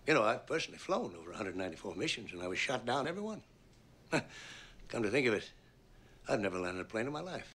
You know, I've personally flown over 194 missions, and I was shot down every one. Come to think of it, I've never landed a plane in my life.